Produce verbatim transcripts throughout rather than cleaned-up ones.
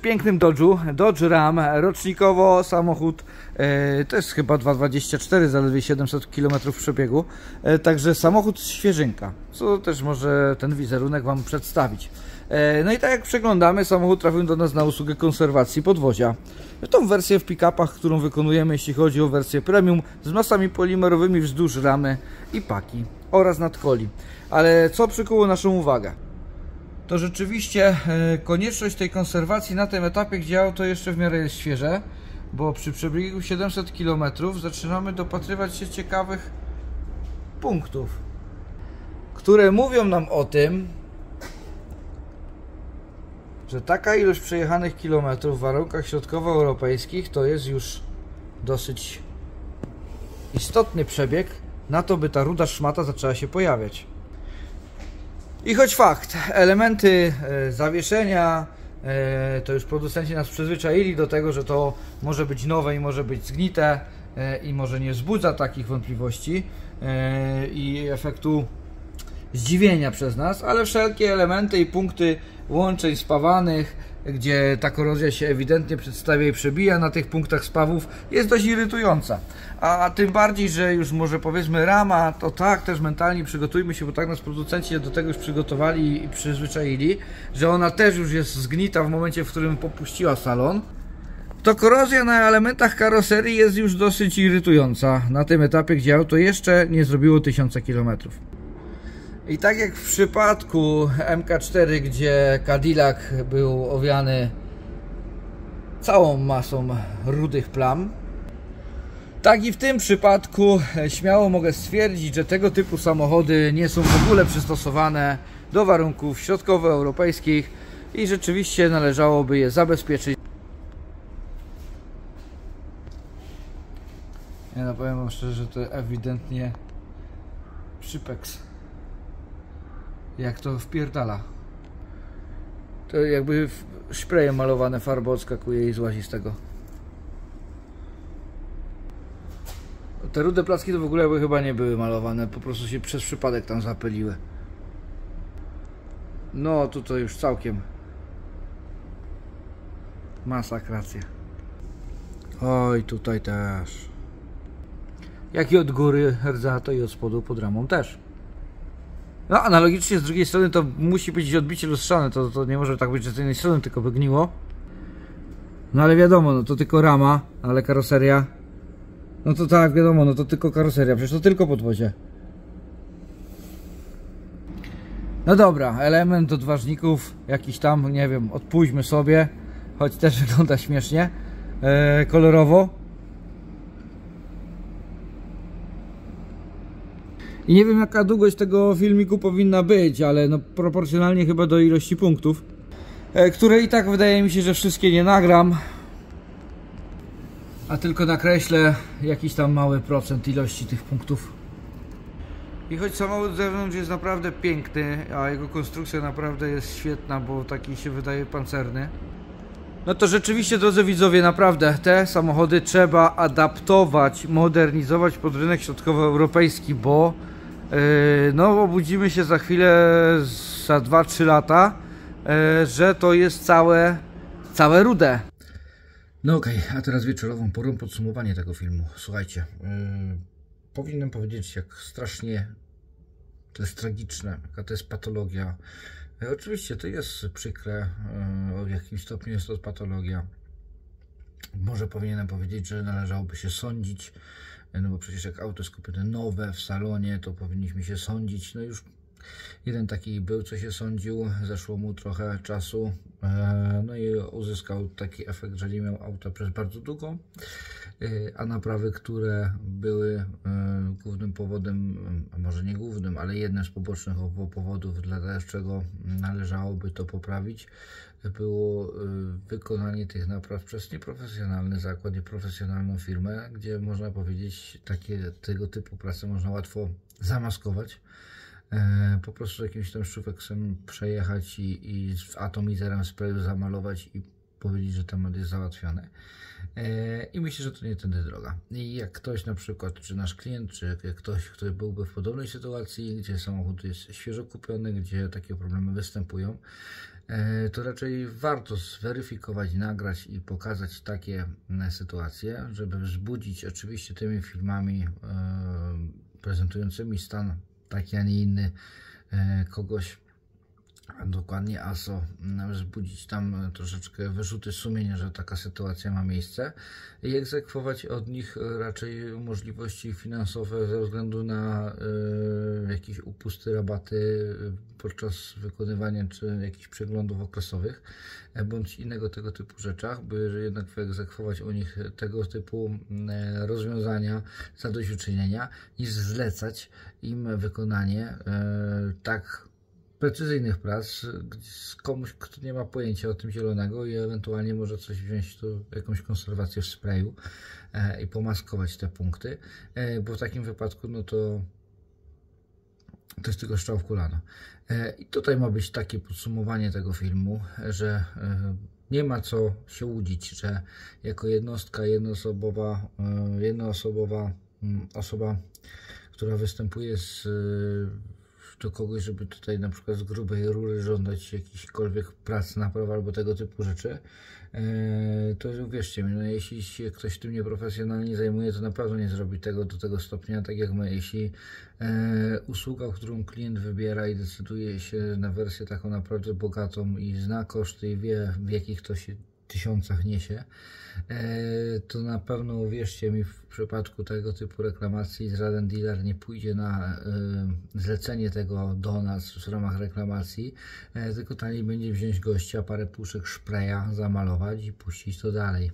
pięknym Dodge'u, Dodge Ram, rocznikowo samochód, e, to jest chyba dwa dwadzieścia cztery, zaledwie siedemset kilometrów przebiegu, e, także samochód świeżynka, co też może ten wizerunek Wam przedstawić. E, no i tak jak przeglądamy, samochód trafił do nas na usługę konserwacji podwozia. Tą wersję w pick-upach, którą wykonujemy, jeśli chodzi o wersję premium, z masami polimerowymi wzdłuż ramy i paki oraz nadkoli. Ale co przykuło naszą uwagę? To rzeczywiście konieczność tej konserwacji na tym etapie, gdzie auto jeszcze w miarę jest świeże, bo przy przebiegu siedemset kilometrów zaczynamy dopatrywać się ciekawych punktów, które mówią nam o tym, że taka ilość przejechanych kilometrów w warunkach środkowoeuropejskich to jest już dosyć istotny przebieg na to, by ta ruda szmata zaczęła się pojawiać. I choć fakt, elementy e, zawieszenia, e, to już producenci nas przyzwyczaili do tego, że to może być nowe i może być zgnite e, i może nie wzbudza takich wątpliwości e, i efektu zdziwienia przez nas, ale wszelkie elementy i punkty łączeń spawanych, gdzie ta korozja się ewidentnie przedstawia i przebija na tych punktach spawów, jest dość irytująca. A tym bardziej, że już może powiedzmy rama, to tak, też mentalnie przygotujmy się, bo tak nas producenci do tego już przygotowali i przyzwyczaili, że ona też już jest zgnita w momencie, w którym popuściła salon. To korozja na elementach karoserii jest już dosyć irytująca na tym etapie, gdzie auto jeszcze nie zrobiło tysiąca kilometrów. I tak jak w przypadku M K cztery, gdzie Cadillac był owiany całą masą rudych plam, tak i w tym przypadku śmiało mogę stwierdzić, że tego typu samochody nie są w ogóle przystosowane do warunków środkowoeuropejskich i rzeczywiście należałoby je zabezpieczyć. Ja no powiem wam szczerze, że to ewidentnie przypeks. Jak to wpierdala. To jakby szprejem malowane farba odskakuje i złazi z tego. Te rude placki to w ogóle by chyba nie były malowane, po prostu się przez przypadek tam zapyliły. No tutaj już całkiem masakracja. Oj, tutaj też. Jak i od góry rdza, to i od spodu pod ramą też. No analogicznie z drugiej strony to musi być odbicie lustrzane, to, to nie może tak być, że z jednej strony tylko by gniło. No ale wiadomo, no to tylko rama, ale karoseria. No to tak, wiadomo, no to tylko karoseria, przecież to tylko podwozie. No dobra, element odważników, jakiś tam, nie wiem, odpuśćmy sobie, choć też wygląda śmiesznie, e, kolorowo. I nie wiem, jaka długość tego filmiku powinna być, ale no proporcjonalnie chyba do ilości punktów, e, które i tak wydaje mi się, że wszystkie nie nagram, a tylko nakreślę jakiś tam mały procent ilości tych punktów. I choć samochód z zewnątrz jest naprawdę piękny, a jego konstrukcja naprawdę jest świetna, bo taki się wydaje pancerny, no to rzeczywiście, drodzy widzowie, naprawdę te samochody trzeba adaptować, modernizować pod rynek środkowoeuropejski, bo yy, no obudzimy się za chwilę, za dwa trzy lata, yy, że to jest całe, całe rude. No okej, okay, a teraz wieczorową porą podsumowanie tego filmu. Słuchajcie, yy, powinienem powiedzieć, jak strasznie to jest tragiczne, jaka to jest patologia. Yy, oczywiście to jest przykre, yy, w jakimś stopniu jest to patologia. Może powinienem powiedzieć, że należałoby się sądzić, yy, no bo przecież jak auto jest kupione nowe w salonie, to powinniśmy się sądzić. No już jeden taki był, co się sądził, zeszło mu trochę czasu, no i uzyskał taki efekt, że nie miał auta przez bardzo długo, a naprawy, które były głównym powodem, a może nie głównym, ale jednym z pobocznych powodów, dlaczego należałoby to poprawić, było wykonanie tych napraw przez nieprofesjonalny zakład, nieprofesjonalną firmę, gdzie można powiedzieć, takie tego typu prace można łatwo zamaskować. E, po prostu jakimś tam szufeksem przejechać i, i z atomizerem sprayu zamalować i powiedzieć, że temat jest załatwiony. I myślę, że to nie tędy droga. I jak ktoś na przykład, czy nasz klient, czy ktoś, kto byłby w podobnej sytuacji, gdzie samochód jest świeżo kupiony, gdzie takie problemy występują, to raczej warto zweryfikować, nagrać i pokazać takie sytuacje, żeby wzbudzić oczywiście tymi filmami prezentującymi stan taki, a nie inny kogoś, a dokładnie A S O, wzbudzić tam troszeczkę wyrzuty sumienia, że taka sytuacja ma miejsce i egzekwować od nich raczej możliwości finansowe ze względu na y, jakieś upusty, rabaty podczas wykonywania czy jakichś przeglądów okresowych bądź innego tego typu rzeczach, by jednak wyegzekwować u nich tego typu rozwiązania, zadośćuczynienia, niż zlecać im wykonanie y, tak precyzyjnych prac z komuś, kto nie ma pojęcia o tym zielonego i ewentualnie może coś wziąć, tu jakąś konserwację w sprayu e, i pomaskować te punkty, e, bo w takim wypadku no to to jest tylko strzał w kolano. E, I tutaj ma być takie podsumowanie tego filmu, że e, nie ma co się łudzić, że jako jednostka jednoosobowa, e, jednoosobowa m, osoba, która występuje z do kogoś, żeby tutaj na przykład z grubej rury żądać jakichkolwiek prac, napraw albo tego typu rzeczy, to uwierzcie mi, no jeśli się ktoś tym nieprofesjonalnie zajmuje, to na pewno nie zrobi tego do tego stopnia, tak jak my. Jeśli usługa, którą klient wybiera i decyduje się na wersję taką naprawdę bogatą i zna koszty i wie, w jakich to się tysiącach niesie, to na pewno uwierzcie mi, w przypadku tego typu reklamacji żaden dealer nie pójdzie na zlecenie tego do nas w ramach reklamacji, tylko taniej będzie wziąć gościa, parę puszek szpreja, zamalować i puścić to dalej.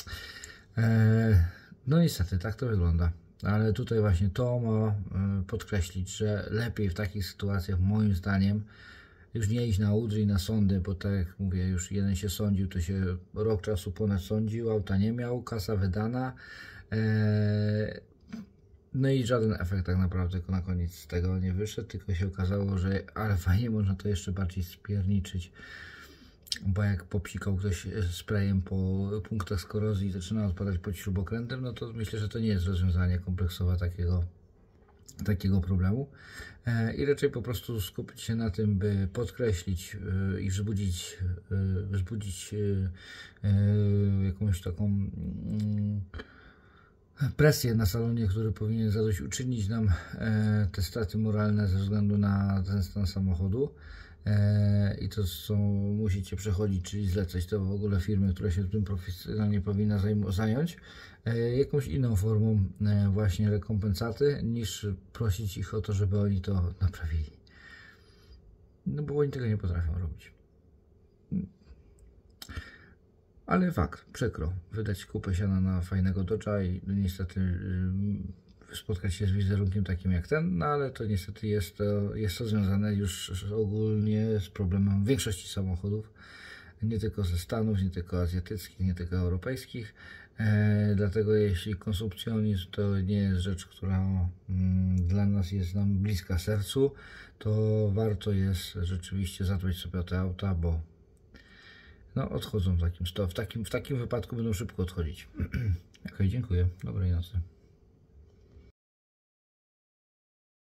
No niestety, tak to wygląda. Ale tutaj właśnie to ma podkreślić, że lepiej w takich sytuacjach, moim zdaniem, już nie iść na udry i na sądy, bo tak jak mówię, już jeden się sądził, to się rok czasu ponad sądził, auta nie miał, kasa wydana, eee, no i żaden efekt tak naprawdę na koniec z tego nie wyszedł, tylko się okazało, że ale fajnie można to jeszcze bardziej spierniczyć, bo jak popsikał ktoś sprayem po punktach z korozji i zaczyna odpadać pod śrubokrętem, no to myślę, że to nie jest rozwiązanie kompleksowe takiego takiego problemu i raczej po prostu skupić się na tym, by podkreślić i wzbudzić, wzbudzić jakąś taką presję na salonie, który powinien zadośćuczynić nam te straty moralne ze względu na ten stan samochodu. I to co musicie przechodzić, czyli zlecać to w ogóle firmy, która się tym profesjonalnie powinna zająć, jakąś inną formą właśnie rekompensaty, niż prosić ich o to, żeby oni to naprawili. No bo oni tego nie potrafią robić. Ale fakt, przykro, wydać kupę siana na fajnego Dodge'a i niestety spotkać się z wizerunkiem takim jak ten, no ale to niestety jest to, jest to związane już ogólnie z problemem większości samochodów, nie tylko ze Stanów, nie tylko azjatyckich, nie tylko europejskich. E, dlatego jeśli konsumpcjonizm to nie jest rzecz, która mm, dla nas jest nam bliska sercu, to warto jest rzeczywiście zadbać sobie o te auta, bo no, odchodzą w takim, w takim, w takim wypadku będą szybko odchodzić. Ok, dziękuję. Dobrej nocy.